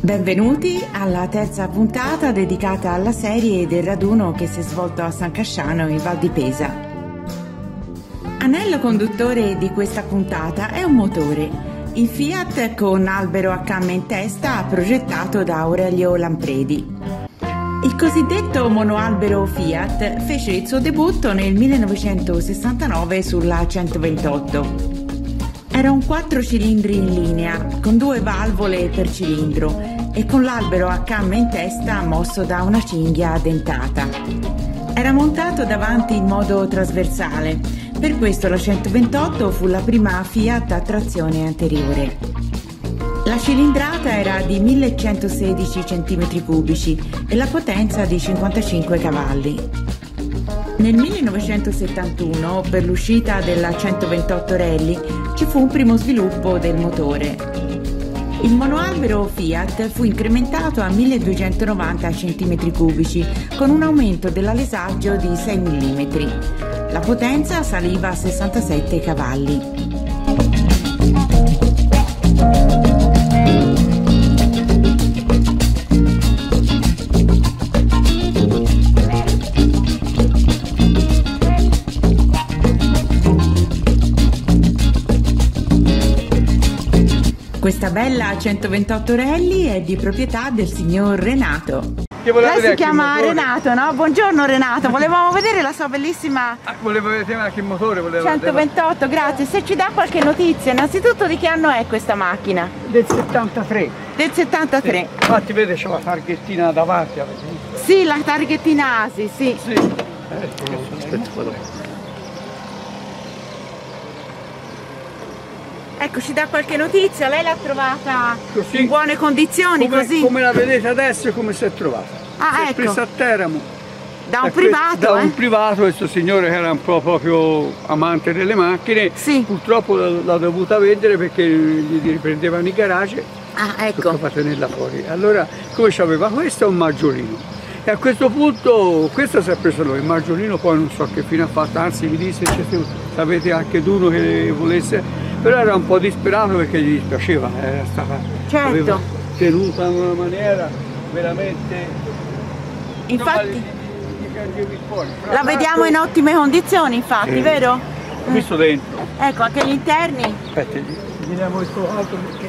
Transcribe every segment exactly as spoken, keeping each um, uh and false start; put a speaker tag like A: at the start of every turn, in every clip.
A: Benvenuti alla terza puntata dedicata alla serie del raduno che si è svolto a San Casciano in Val di Pesa. Anello conduttore di questa puntata è un motore, il Fiat con albero a camme in testa progettato da Aurelio Lampredi. Il cosiddetto monoalbero Fiat fece il suo debutto nel millenovecentosessantanove sulla centoventotto. Era un quattro cilindri in linea, con due valvole per cilindro e con l'albero a camme in testa mosso da una cinghia dentata. Era montato davanti in modo trasversale, per questo la centoventotto fu la prima Fiat a trazione anteriore. La cilindrata era di millecentosedici centimetri cubici e la potenza di cinquantacinque cavalli. Nel millenovecentosettantuno, per l'uscita della centoventotto Rally, ci fu un primo sviluppo del motore. Il monoalbero Fiat fu incrementato a milleduecentonovanta centimetri cubici con un aumento dell'alesaggio di sei millimetri. La potenza saliva a sessantasette cavalli. Questa bella centoventotto Rally è di proprietà del signor Renato. Lei si chiama Renato, no? Buongiorno Renato, volevamo vedere la sua bellissima
B: ah, volevo vedere anche il motore. Volevo
A: centoventotto, grazie. Se ci dà qualche notizia, innanzitutto di che anno è questa macchina?
B: Del settantatré.
A: Del settantatré.
B: Sì. Infatti vede c'è la targhettina davanti.
A: Sì, la targhettina Asi, sì.
B: Sì. Eh,
A: Ecco, ci dà qualche notizia, lei l'ha trovata
B: così,
A: in buone condizioni,
B: come,
A: così?
B: Come la vedete adesso e come si è trovata.
A: Ah,
B: si è
A: ecco.
B: presa a Teramo.
A: Da un
B: da
A: privato,
B: Da
A: eh?
B: un privato, questo signore che era un po' proprio amante delle macchine,
A: sì.
B: Purtroppo l'ha dovuta vendere perché gli riprendevano i garage.
A: Ah, ecco.
B: Per tenerla fuori. Allora, come c'aveva questo è un maggiolino. E a questo punto, questa si è presa lui, il maggiolino poi non so che fine ha fatto, anzi mi disse se sapete anche d'uno che volesse. Però era un po' disperato perché gli dispiaceva, era stata
A: certo.
B: aveva tenuta in una maniera veramente.
A: Infatti
B: no, fuori.
A: la vediamo in ottime condizioni, infatti,
B: sì.
A: Vero?
B: Ho visto dentro.
A: Ecco, anche gli interni.
B: Aspetta, gli diamo questo altro perché.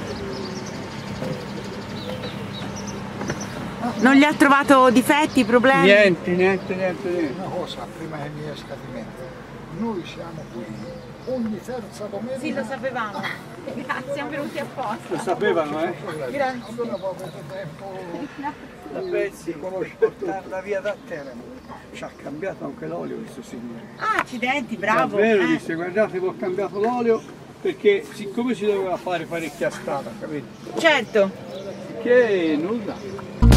A: Non gli ha trovato difetti, problemi?
B: Niente, niente, niente, niente.
C: Una cosa prima che mi esca di mente, noi siamo qui ogni terza domenica.
A: Sì, lo sapevamo. Grazie, siamo venuti apposta.
B: Lo sapevano, eh?
A: Grazie.
C: Allora avete tempo
B: La pezzi conosce portarla via da Teramo. Ci ha cambiato anche l'olio questo signore.
A: Ah, accidenti, bravo.
B: Davvero,
A: eh.
B: disse, guardate che ho cambiato l'olio perché siccome si doveva fare parecchia strada, capito?
A: Certo.
B: Che nulla.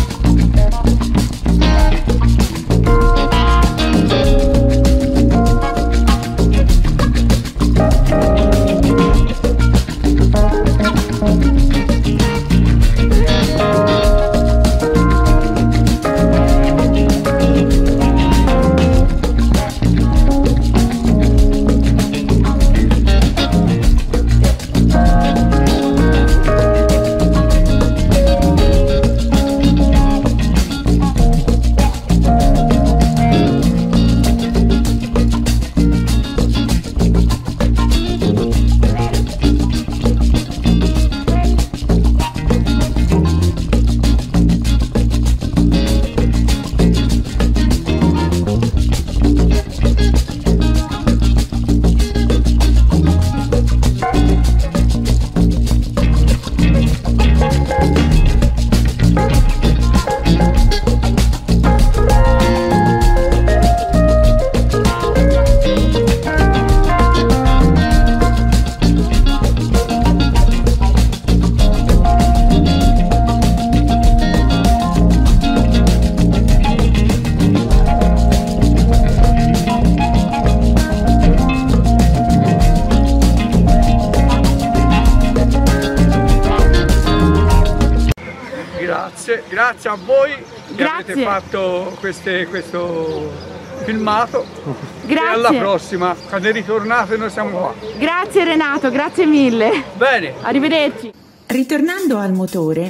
B: Grazie, grazie a voi che
A: Grazie.
B: avete fatto queste, questo filmato.
A: Grazie.
B: E alla prossima, quando ritornate noi siamo qua.
A: Grazie Renato, grazie mille.
B: Bene.
A: Arrivederci. Ritornando al motore,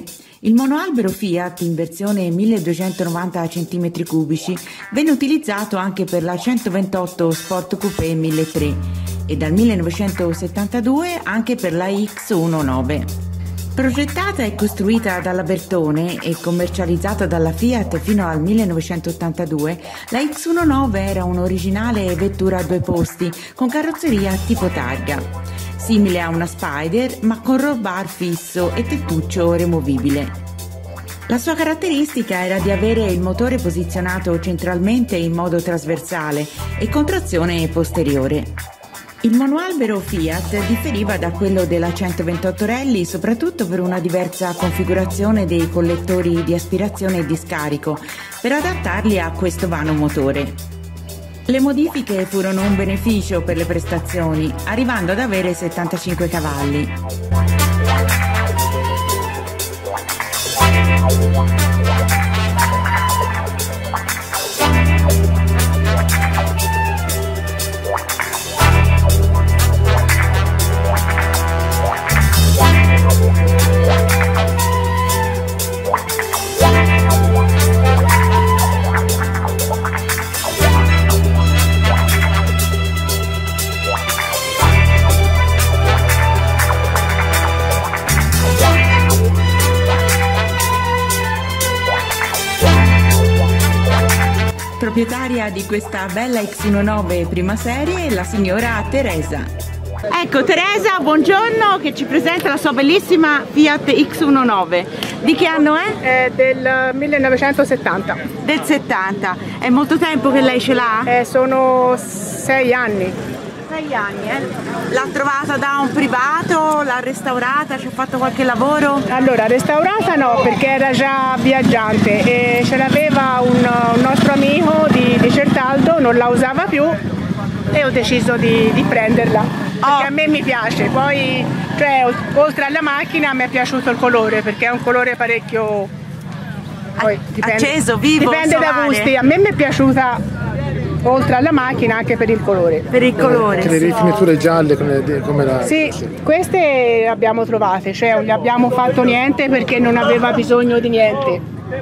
A: Il monoalbero Fiat in versione milleduecentonovanta centimetri cubici venne utilizzato anche per la centoventotto Sport Coupé milletrecento e dal millenovecentosettantadue anche per la X diciannove. Progettata e costruita dalla Bertone e commercializzata dalla Fiat fino al millenovecentottantadue, la X diciannove era un'originale vettura a due posti con carrozzeria tipo targa, simile a una Spider ma con roll bar fisso e tettuccio removibile. La sua caratteristica era di avere il motore posizionato centralmente in modo trasversale e con trazione posteriore. Il monoalbero Fiat differiva da quello della centoventotto Rally soprattutto per una diversa configurazione dei collettori di aspirazione e di scarico, per adattarli a questo vano motore. Le modifiche furono un beneficio per le prestazioni, arrivando ad avere settantacinque cavalli. Proprietaria di questa bella X diciannove prima serie, la signora Teresa. Ecco Teresa, buongiorno, che ci presenta la sua bellissima Fiat X diciannove. Di che anno è?
D: È del millenovecentosettanta.
A: Del settanta. È molto tempo che lei ce l'ha?
D: Eh, sono sei anni.
A: Sei anni, eh? L'ha trovata da un privato? L'ha restaurata? Ci ha fatto qualche lavoro?
D: Allora, restaurata no, perché era già viaggiante e ce l'aveva un, un nostro amico di, di Certaldo, non la usava più e ho deciso di, di prenderla. Perché oh. a me mi piace, poi cioè, oltre alla macchina mi è piaciuto il colore, perché è un colore parecchio poi, dipende,
A: acceso, vivo,
D: dipende da gusti. A me mi è piaciuta oltre alla macchina anche per il colore.
A: Per il colore.
E: Che le rifiniture gialle come, come la...
D: Sì, queste le abbiamo trovate, cioè non gli abbiamo fatto niente perché non aveva bisogno di niente.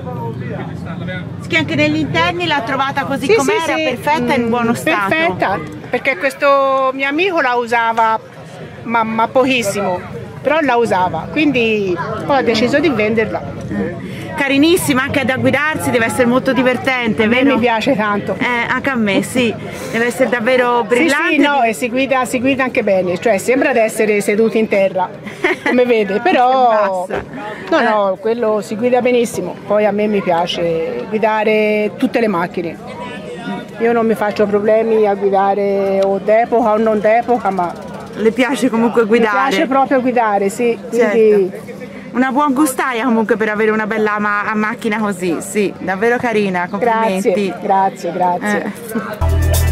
A: Che anche negli interni l'ha trovata così
D: sì,
A: com'era,
D: sì, sì.
A: perfetta, in buono stato.
D: Perfetta, perché questo mio amico la usava ma, ma pochissimo, però la usava, quindi ho deciso di venderla.
A: Carinissima anche da guidarsi, deve essere molto divertente,
D: a
A: vero?
D: me mi piace tanto.
A: Eh, anche a me, sì, deve essere davvero brillante.
D: Sì, sì, no, e si guida, si guida anche bene, cioè sembra di essere seduti in terra, come vede, però no, no, quello si guida benissimo. Poi a me mi piace guidare tutte le macchine. Io non mi faccio problemi a guidare o d'epoca o non d'epoca, ma
A: le piace comunque guidare?
D: Mi piace proprio guidare, sì. Quindi...
A: certo. Una buon gustaia comunque per avere una bella ma macchina così, sì, davvero carina, complimenti.
D: Grazie, grazie, grazie. Eh.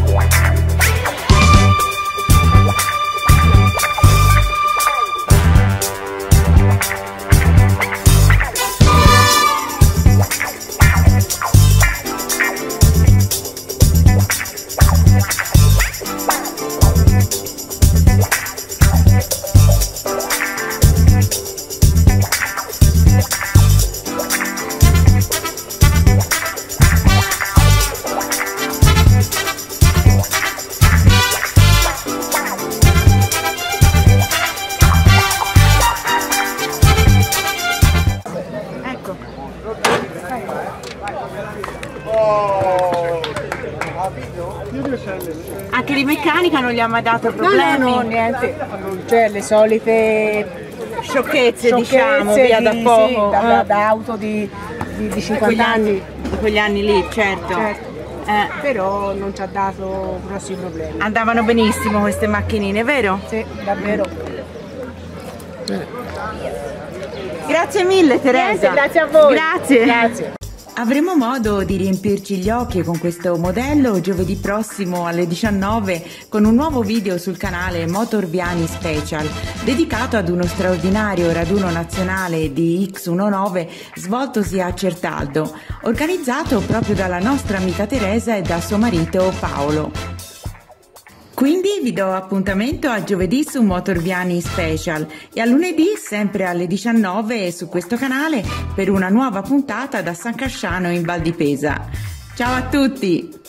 A: Anche di meccanica non gli ha mai dato problemi?
D: No, no, no, niente. Cioè le solite
A: sciocchezze,
D: sciocchezze
A: diciamo, via
D: di,
A: da poco.
D: Sì, da, da, da auto di, di, di cinquanta anni.
A: Di quegli anni lì, certo.
D: certo.
A: Eh.
D: Però non ci ha dato grossi problemi.
A: Andavano benissimo queste macchinine, vero?
D: Sì, davvero.
A: Grazie mille Teresa.
D: Niente, grazie a voi.
A: Grazie.
D: Grazie.
A: Avremo modo di riempirci gli occhi con questo modello giovedì prossimo alle diciannove con un nuovo video sul canale Motorviani Special dedicato ad uno straordinario raduno nazionale di X diciannove svoltosi a Certaldo, organizzato proprio dalla nostra amica Teresa e da suo marito Paolo. Quindi vi do appuntamento a giovedì su Motorviani Special e a lunedì sempre alle diciannove su questo canale per una nuova puntata da San Casciano in Val di Pesa. Ciao a tutti!